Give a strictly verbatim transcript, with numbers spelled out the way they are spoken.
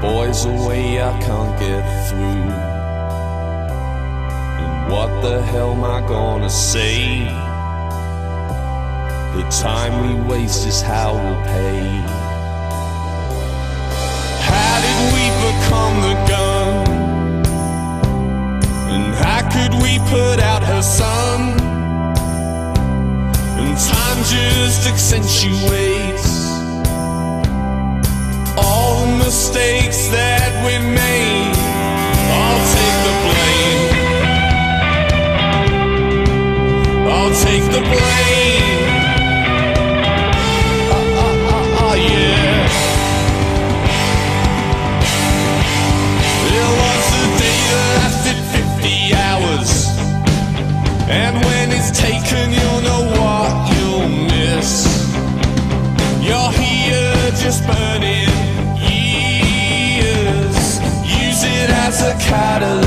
boys away, I can't get through. And what the hell am I gonna say? The time we waste is how we'll pay. How did we become the gun? And how could we put out her sun? And time just accentuates all the mistakes that we made. I'll take the blame. I'll take the blame. Uh, uh, uh, uh, yeah. There was a day that lasted fifty hours, and when it's taken, you'll know what you'll miss. You're here just burning years. Use it as a catalyst.